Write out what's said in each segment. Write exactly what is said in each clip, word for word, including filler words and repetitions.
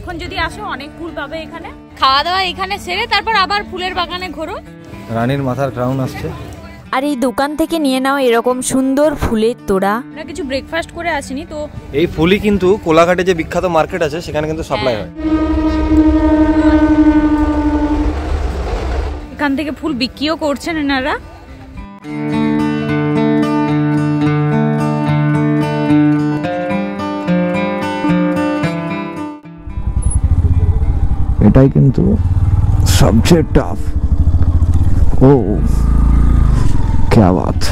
এখন যদি আসো অনেক ফুল পাবে এখানে। খাওয়া দাওয়া এখানে সেরে তারপর আবার ফুলের বাগানে ঘোরো। রানীর মাথার ক্রাউন আসছে। আর এই দোকান থেকে নিয়ে নাও এরকম সুন্দর ফুলের তোড়া। আমরা কিছু ব্রেকফাস্ট করে আসিনি তো। এই ফুলই কিন্তু কোলাঘাটে যে বিখ্যাত মার্কেট আছে সেখানে কিন্তু সাপ্লাই হয়। এখান থেকে ফুল বিক্রিও করছেন এনারা। এটাই কিন্তু সবচেয়ে টাফ। ও क्या बात।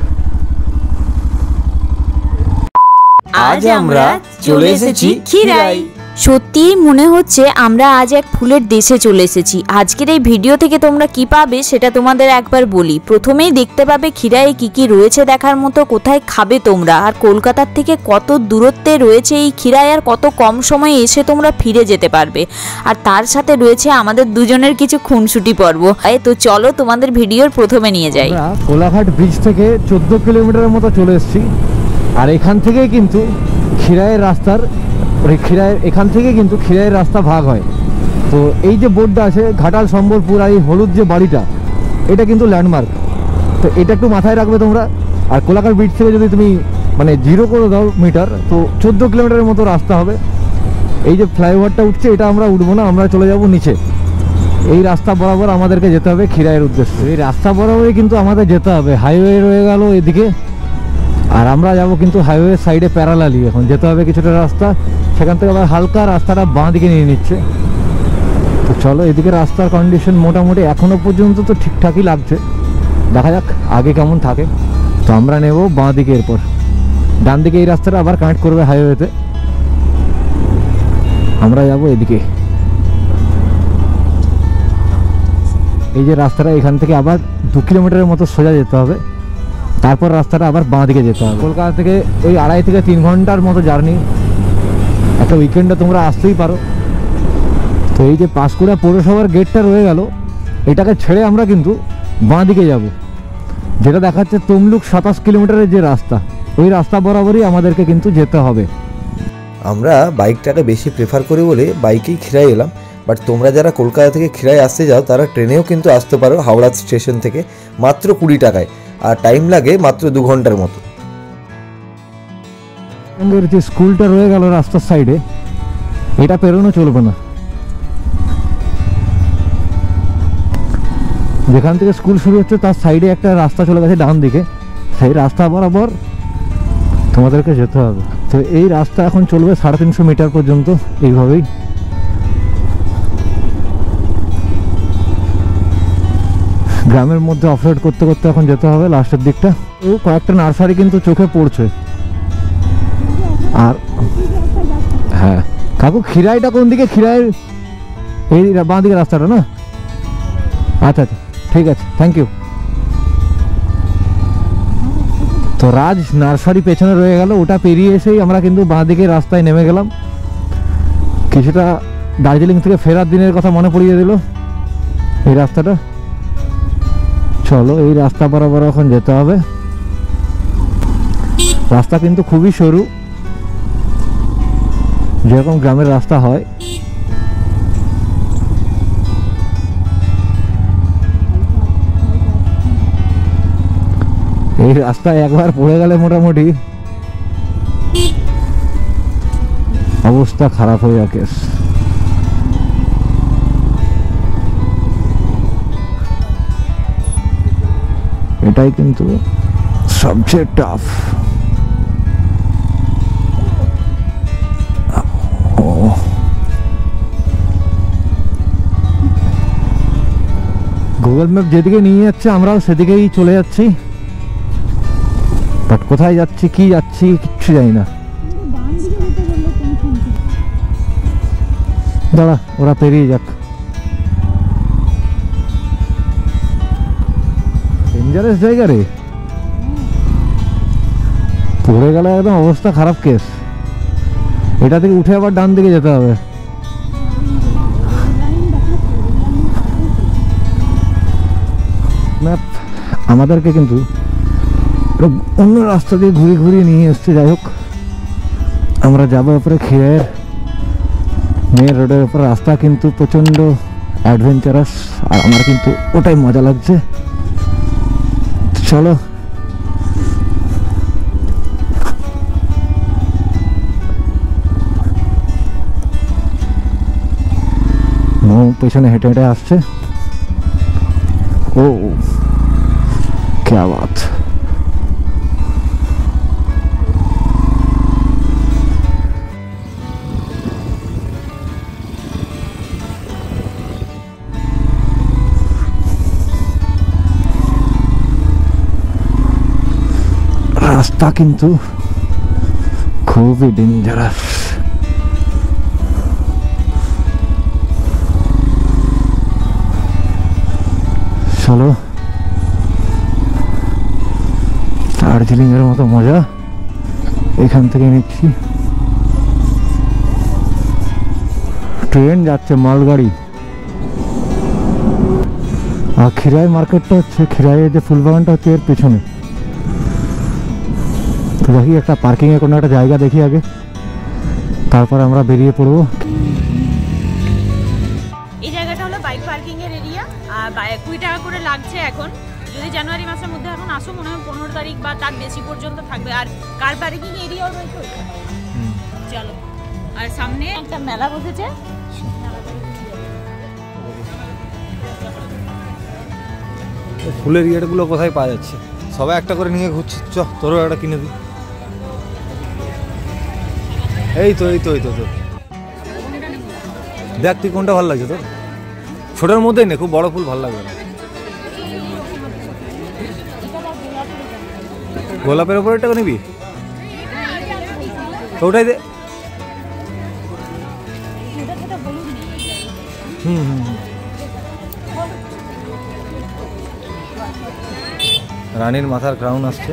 আজ আমরা চলে এসেছি খিরাই। সত্যি মনে হচ্ছে আমরা আজ এক ফুলের দেশে চলে এসেছি। আজকের এই ভিডিও থেকে তোমরা কি পাবে সেটা তোমাদের একবার বলি। প্রথমেই দেখতে পাবে খিরাইয়ে কি কি রয়েছে দেখার মতো, কোথায় খাবে তোমরা, আর কলকাতার থেকে কত দূরত্বে রয়েছে এই খিরাই, আর কত কম সময়ে এসে তোমরা ফিরে যেতে পারবে। আর তার সাথে রয়েছে আমাদের দুজনের কিছু খুনসুটি পর্ব। এই তো চলো তোমাদের ভিডিওর প্রথমে নিয়ে যাই। কোলাঘাট ব্রিজ থেকে চোদ্দ কিলোমিটারের মতো চলে এসেছি। আর এখান থেকে কিন্তু খিরাইয়ের রাস্তার খিরাইয়ের এখান থেকে কিন্তু খিরাইয়ের রাস্তা ভাগ হয়। তো এই যে বোর্ডটা আছে ঘাটাল সম্বলপুর, আর এই হলুদ যে বাড়িটা, এটা কিন্তু ল্যান্ডমার্ক। তো এটা একটু মাথায় রাখবে তোমরা। আর কোলাঘাট ব্রিজ থেকে যদি তুমি মানে জিরো করে দাও মিটার, তো চোদ্দো কিলোমিটারের মতো রাস্তা হবে। এই যে ফ্লাইওভারটা উঠছে এটা আমরা উঠবো না, আমরা চলে যাব নিচে। এই রাস্তা বরাবর আমাদেরকে যেতে হবে খিরাইয়ের উদ্দেশ্যে। এই রাস্তা বরাবরই কিন্তু আমাদের যেতে হবে। হাইওয়ে রয়ে গেল এদিকে, আর আমরা যাব কিন্তু হাইওয়ে সাইডে প্যারালালি। এখন যেতে হবে কিছুটা রাস্তা, সেখান থেকে আবার হালকা রাস্তাটা বাঁ দিকে নিয়ে নিচ্ছে। তো চলো, এদিকে রাস্তার কন্ডিশন মোটামুটি এখনো পর্যন্ত তো ঠিকঠাকই লাগছে, দেখা যাক আগে কেমন থাকে। তো আমরা নেব বাঁ দিকে, এরপর ডান দিকে এই রাস্তাটা আবার কানেক্ট করবে হাইওয়েতে। আমরা যাব এদিকে। এই যে রাস্তাটা, এখান থেকে আবার দু কিলোমিটারের মতো সোজা যেতে হবে, তারপর রাস্তাটা আবার বাঁ দিকে যেতে হবে। কলকাতা থেকে ওই আড়াই থেকে তিন ঘন্টার মতো জার্নি। একটা উইকেন্ডে তোমরা আসতেই পারো। তো এই যে পাঁশকুড়া পৌরসভার গেটটা রয়ে গেল, এটাকে ছেড়ে আমরা কিন্তু বাঁ দিকে যাব, যেটা দেখাচ্ছে তমলুক সাতাশ কিলোমিটারের যে রাস্তা, ওই রাস্তা বরাবরই আমাদেরকে কিন্তু যেতে হবে। আমরা বাইকটাকে বেশি প্রেফার করি বলে বাইকেই খিরাই এলাম। বাট তোমরা যারা কলকাতা থেকে খিরাই আসতে যাও তারা ট্রেনেও কিন্তু আসতে পারো হাওড়া স্টেশন থেকে, মাত্র কুড়ি টাকায়। আর টাইম লাগে মাত্র দু ঘন্টার মতো। যে স্কুলটা রয়ে গেল রাস্তার সাইডে, এটা পেরোনো চলবে না। যেখান থেকে স্কুল শুরু হচ্ছে তার সাইডে একটা রাস্তা চলে গেছে ডান দিকে, সেই রাস্তা বরাবর তোমাদেরকে যেতে হবে। তো এই রাস্তা এখন চলবে সাড়ে তিনশো মিটার পর্যন্ত এইভাবেই। গ্রামের মধ্যে অফরোড করতে করতে এখন যেতে হবে লাস্টের দিকটা। ও কয়েকটা নার্সারি কিন্তু চোখে পড়ছে। আর হ্যাঁ কাকু, খিরাইটা কোন দিকে? খিরাই এই বাঁ দিকে রাস্তাটা না? আচ্ছা আচ্ছা ঠিক আছে, থ্যাংক ইউ। তো রাজ নার্সারি পেছনে রয়ে গেল, ওটা পেরিয়ে এসেই আমরা কিন্তু বাঁ দিকে রাস্তায় নেমে গেলাম। কিছুটা দার্জিলিং থেকে ফেরার দিনের কথা মনে পড়িয়ে দিল এই রাস্তাটা। চলো, এই রাস্তা বরাবর এখন যেতে হবে। রাস্তা কিন্তু খুবই সরু, যেরকম গ্রামের রাস্তা হয়। এই রাস্তায় একবার পড়ে গেলে মোটামুটি অবস্থা খারাপ হয়ে যাবে। এটাই কিন্তু সবচেয়ে টাফ। গুগল ম্যাপ যেদিকে নিয়ে যাচ্ছে আমরাও সেদিকেই চলে যাচ্ছি, বাট কোথায় যাচ্ছি কি যাচ্ছি কিচ্ছু জানি না। দাঁড়া, ওরা পেরিয়ে যাক। ডেঞ্জারাস জায়গা রে, পড়ে গেলে একদম অবস্থা খারাপ কেস। এটা থেকে উঠে আবার ডান দিকে যেতে হবে। ম্যাপ আমাদেরকে কিন্তু অন্য রাস্তা দিয়ে ঘুরিয়ে ঘুরিয়ে নিয়ে এসছে। যাই হোক, আমরা যাবো উপরে খিরাইয়ের মেন রোডের উপর রাস্তা কিন্তু প্রচণ্ড অ্যাডভেঞ্চারাস, আর আমার কিন্তু ওটাই মজা লাগছে। চলো পেছনে হেঁটে হেঁটে আসছে। ও क्या बात। রাস্তা কিন্তু খুবই ডেঞ্জারাস। চলো দার্জিলিং এর মতো মজা এখান থেকে নিচ্ছি। ট্রেন যাচ্ছে, মালগাড়ি। আর খিরাই মার্কেটটা হচ্ছে, খিরাইয়ের যে ফুলবাগানটা হচ্ছে এর পেছনে। তো দেখি একটা পার্কিং এর কোনো একটা জায়গা দেখি আগে, তারপর আমরা বেরিয়ে পড়বো। এই জায়গাটা হলো বাইক পার্কিং এর এরিয়া, আর কুড়ি টাকা করে লাগছে এখন। যদি জানুয়ারি মাসের মধ্যে এখন আসো, মনে হয় পনেরো তারিখ বা তার বেশি পর্যন্ত থাকবে। আর কার পার্কিং এরিয়াও রয়েছে। চলো, আর সামনে একটা মেলা বসেছে। ফুলের ইয়েগুলো কোথায় পাওয়া যাচ্ছে? সবাই একটা করে নিয়ে ঘুরছি। চ, তোরও একটা কিনে দিই। এই তো এই তো এই তো তোর দেখ, তুই কোনটা ভালো লাগছে তোর? ছোটোর মধ্যেই নে, খুব বড় ফুল ভালো লাগবে না। গোলাপের ওপর একটা নিবি তো ওটাই দে। হুম হুম রানীর মাথার ক্রাউন আসছে।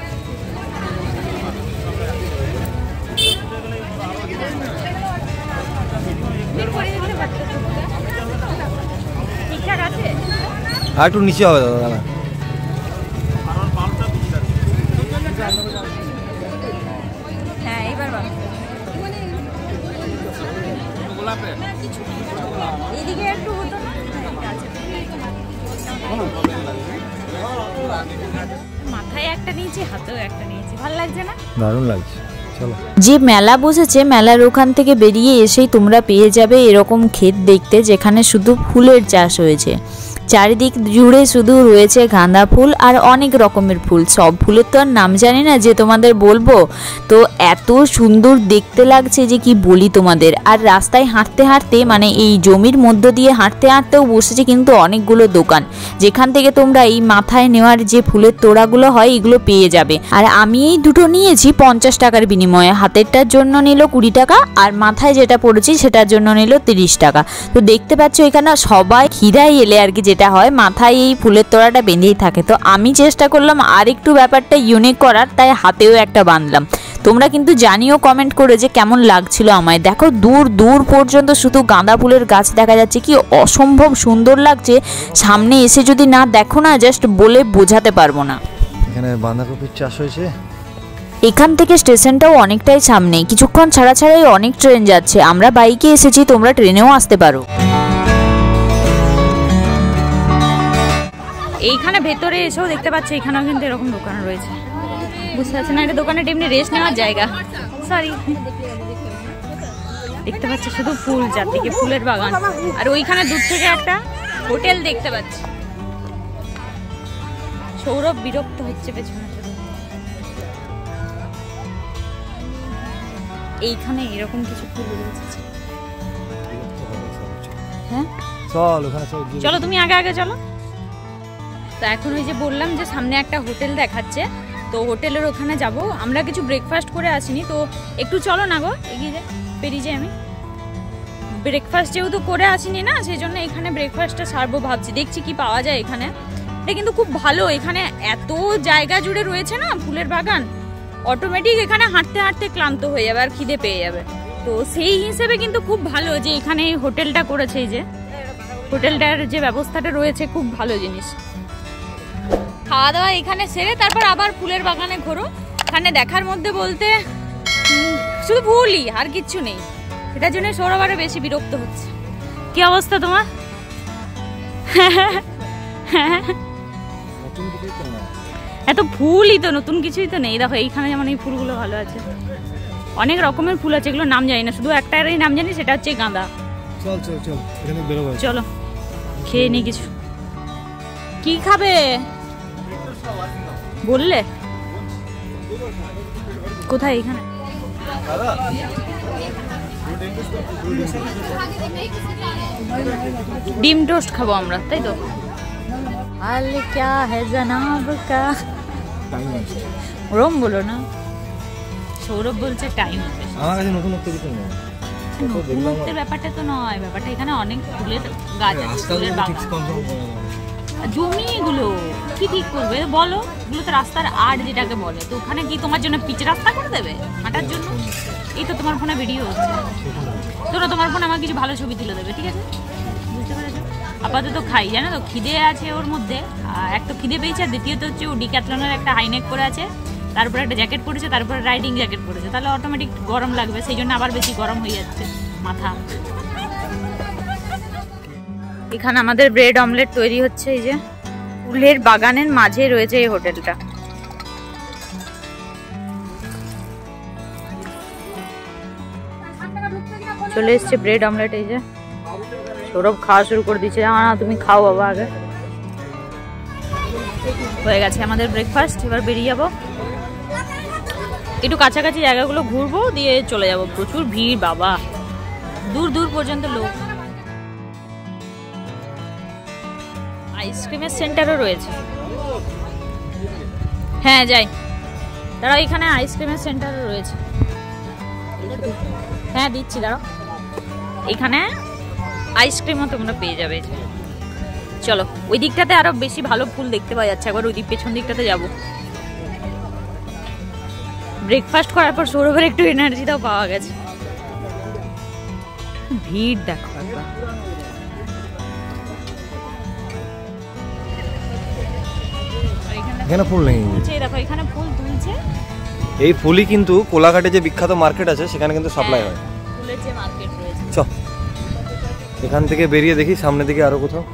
আর একটু নিচে হবে দাদা, দাদা হ্যাঁ এবার এইদিকে একটু হতো না। মাথায় একটা নিয়েছি, হাতেও একটা নিয়েছি, ভালো লাগছে না? দারুণ লাগছে। যে মেলা বসেছে, মেলার ওখান থেকে বেরিয়ে এসেই তোমরা পেয়ে যাবে এরকম ক্ষেত দেখতে, যেখানে শুধু ফুলের চাষ হয়েছে। চারিদিক জুড়ে শুধু রয়েছে গাঁদা ফুল আর অনেক রকমের ফুল। সব ফুলের তো আর নাম জানি না যে তোমাদের বলবো, তো এত সুন্দর দেখতে লাগছে যে কি বলি তোমাদের। আর রাস্তায় হাঁটতে হাঁটতে, মানে এই জমির মধ্য দিয়ে হাঁটতে হাঁটতেও বসেছে কিন্তু অনেকগুলো দোকান, যেখান থেকে তোমরা এই মাথায় নেওয়ার যে ফুলের তোড়াগুলো হয় এগুলো পেয়ে যাবে। আর আমি এই দুটো নিয়েছি পঞ্চাশ টাকার বিনিময়ে। হাতেরটার জন্য নিল কুড়ি টাকা, আর মাথায় যেটা পড়েছি সেটার জন্য নিল তিরিশ টাকা। তো দেখতে পাচ্ছ এখানে সবাই খিরাই এলে আর কি যেটা হয়, মাথায় এই ফুলের তোড়াটা বেঁধেই থাকে। তো আমি চেষ্টা করলাম আর একটু ব্যাপারটা ইউনিক করার, তাই হাতেও একটা বাঁধলাম। তোমরা কিন্তু জানিও কমেন্ট করে যে কেমন লাগছিল আমায়। দেখো দূর দূর পর্যন্ত শুধু গাঁদা ফুলের গাছ দেখা যাচ্ছে, কি অসম্ভব সুন্দর লাগছে। সামনে এসে যদি না দেখো না, জাস্ট বলে বোঝাতে পারবো না। এখানে বাঁধাকপির চাষ হয়েছে। এখান থেকে স্টেশনটাও অনেকটাই সামনে, কিছুক্ষণ ছাড়া ছাড়াই অনেক ট্রেন যাচ্ছে। আমরা বাইকে এসেছি, তোমরা ট্রেনেও আসতে পারো। এইখানে ভেতরে এসেও দেখতে পাচ্ছ, এখানেও কিন্তু এরকম দোকান রয়েছে। বুঝতে পারছি না, এটা দোকানে এমনি রেস্ট নেওয়ার জায়গা। সরি, দেখতে পাচ্ছি শুধু ফুল, চারদিকে ফুলের বাগান। আর ওইখানে দূর থেকে একটা হোটেল দেখতে পাচ্ছি। সৌরভ বিরক্ত হচ্ছে পেছনে। এইখানে এরকম কিছু ফুল রয়েছে। হ্যাঁ চল ওখানে চলো, তুমি আগে আগে চলো। তো এখন ওই যে বললাম যে সামনে একটা হোটেল দেখাচ্ছে, তো হোটেলের ওখানে যাব। আমরা কিছু ব্রেকফাস্ট করে আসিনি, তো একটু চলো না গো, এগিয়ে যাই, পেরিয়ে যাই। আমি ব্রেকফাস্ট যেহেতু করে আসিনি না, সেই জন্য এখানে ব্রেকফাস্টটা সারবো ভাবছি। দেখছি কি পাওয়া যায় এখানে। এটা কিন্তু খুব ভালো, এখানে এত জায়গা জুড়ে রয়েছে না ফুলের বাগান, অটোমেটিক এখানে হাঁটতে হাঁটতে ক্লান্ত হয়ে যাবে আর খিদে পেয়ে যাবে। তো সেই হিসেবে কিন্তু খুব ভালো যে এখানে এই হোটেলটা করেছে। এই যে হোটেলটার যে ব্যবস্থাটা রয়েছে, খুব ভালো জিনিস। খাওয়া দাওয়া এখানে সেরে তারপর আবার ফুলের বাগানে ঘোরো। এখানে দেখার মধ্যে বলতে শুধু ফুলই, আর কিচ্ছু নেই। এটার জন্য সৌরভ আরো বেশি বিরক্ত হচ্ছে। কি অবস্থা তোমার? এত ফুলই তো, নতুন কিছুই তো নেই। দেখো এইখানে যেমন এই ফুলগুলো ভালো আছে, অনেক রকমের ফুল আছে, এগুলো নাম জানি না, শুধু একটারই নাম জানি, সেটা হচ্ছে গাঁদা। চল চল চল এখানে বেরোবো, চলো খেয়ে নি কিছু। কি খাবে বললে? কোথায়? এখানে ডিম টোস্ট খাবো আমরা, তাই তো? আলে ক্যা है जनाब का, ওরম বলো না। সৌরভ বলছে টাইম। আমার কাছে নতুন নতুন কিছু নেই। নতুনত্বের ব্যাপারটা তো নয়, ব্যাপারটা এখানে অনেক ফুলের গাছ আছে, ফুলের বাগান, জমি, এগুলো কি ঠিক করবে বলো? এগুলো তো রাস্তার আট যেটাকে বলে, তো ওখানে কি তোমার জন্য পিচ রাস্তা করে দেবে হাঁটার জন্য? এই তো তোমার ফোনে ভিডিও হচ্ছে, তোরা তোমার ফোনে আমার কিছু ভালো ছবি তুলে দেবে, ঠিক আছে? বুঝতে পেরেছো? আপাতত খাই, জানো তো খিদে আছে ওর মধ্যে, এক তো খিদে পেয়েছে, আর দ্বিতীয়ত হচ্ছে ও ডিক্যাথলনের একটা হাইনেক পরে আছে, তারপরে একটা জ্যাকেট পরেছে, তারপরে রাইডিং জ্যাকেট পরেছে, তাহলে অটোমেটিক গরম লাগবে, সেই জন্য আবার বেশি গরম হয়ে যাচ্ছে মাথা। এখানে আমাদের ব্রেড অমলেট তৈরি হচ্ছে। এই যে ফুলের বাগানের মাঝে রয়েছে এই হোটেলটা। চলে এসছে ব্রেড অমলেট। এই যে সৌরভ খাওয়া শুরু করে দিচ্ছে। না তুমি খাও বাবা আগে। হয়ে গেছে আমাদের ব্রেকফাস্ট, এবার বেরিয়ে যাবো, একটু কাছাকাছি জায়গাগুলো ঘুরবো, দিয়ে চলে যাব। প্রচুর ভিড় বাবা, দূর দূর পর্যন্ত লোক। আইসক্রিমের সেন্টারও রয়েছে। হ্যাঁ যাই, দাঁড়াও, এখানে আইসক্রিমের সেন্টারও রয়েছে। হ্যাঁ দিচ্ছি, দাঁড়াও, এখানে আইসক্রিমও তোমরা পেয়ে যাবে। চলো, ওই দিকটাতে আরো বেশি ভালো ফুল দেখতে পাওয়া যাচ্ছে, একবার ওই দিক পেছন দিকটাতে যাবো। ব্রেকফাস্ট করার পর সৌরভের একটু এনার্জিটাও পাওয়া গেছে। ভিড় দেখো একবার। এখানে ফুল নেই, দেখো এখানে ফুল তুলছে। এই ফুলই কিন্তু কোলাঘাটে যে বিখ্যাত মার্কেট আছে সেখানে কিন্তু সাপ্লাই হয়। ফুলের যে মার্কেট রয়েছে। চ এখান থেকে বেরিয়ে দেখি সামনের দিকে আরো কোথাও।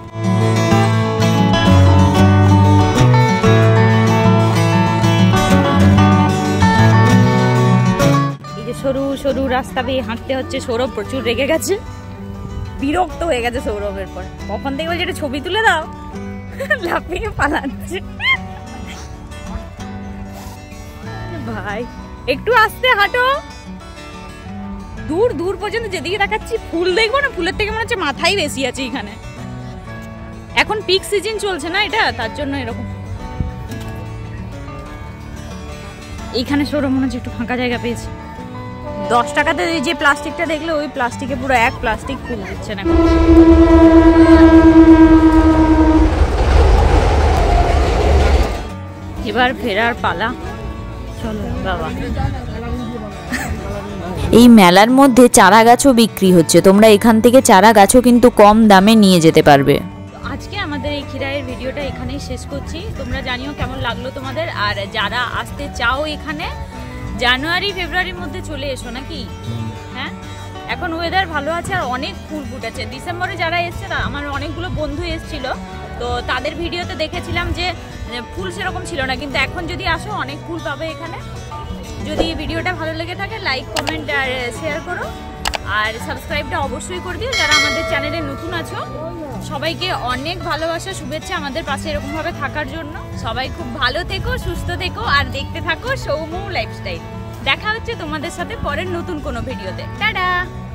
এই যে সরু সরু রাস্তা বেয়ে হাঁটতে হচ্ছে। সৌরভ প্রচুর রেগে গেছে, বিরক্ত হয়ে গেছে সৌরভের পর। কখন থেকে বলছে ছবি তুলে দাও, লাফিয়ে পালাচ্ছে। ভাই একটু আস্তে হাঁটো, দূর দূর পর্যন্ত যেদিকে দেখাচ্ছি ফুল দেখবো না, ফুলের থেকে মনে হচ্ছে মাথাই বেশি আছে এখানে। এখন পিক সিজন চলছে না এটা, তার জন্য এরকম। এইখানে সৌরভ মনে হচ্ছে একটু ফাঁকা জায়গা পেয়েছে। দশ টাকাতে যে প্লাস্টিকটা দেখলে, ওই প্লাস্টিকে পুরো এক প্লাস্টিক ফুল দিচ্ছে না। এবার ফেরার পালা, চলো বাবা। এই মেলার মধ্যে চারা গাছও বিক্রি হচ্ছে, তোমরা এখান থেকে চারা গাছও কিন্তু কম দামে নিয়ে যেতে পারবে। আজকে আমাদের এই খিরাইয়ের ভিডিওটা এখানেই শেষ করছি। তোমরা জানিও কেমন লাগলো তোমাদের, আর যারা আসতে চাও এখানে জানুয়ারি ফেব্রুয়ারির মধ্যে চলে এসো নাকি। হ্যাঁ, এখন ওয়েদার ভালো আছে আর অনেক ফুল ফুটেছে। ডিসেম্বরে যারা এসছে, আমার অনেকগুলো বন্ধু এসেছিল, তো তাদের ভিডিওতে দেখেছিলাম যে ফুল সেরকম ছিল না, কিন্তু এখন যদি আসো অনেক ফুল পাবে এখানে। যদি ভিডিওটা ভালো লেগে থাকে লাইক কমেন্ট আর শেয়ার করো, আর সাবস্ক্রাইবটা অবশ্যই করে দিও যারা আমাদের চ্যানেলে নতুন আছো। সবাইকে অনেক ভালোবাসা, শুভেচ্ছা আমাদের পাশে এরকমভাবে থাকার জন্য। সবাই খুব ভালো থেকো, সুস্থ থেকো, আর দেখতে থাকো সৌম্য লাইফস্টাইল। দেখা হচ্ছে তোমাদের সাথে পরের নতুন কোনো ভিডিওতে। টাটা।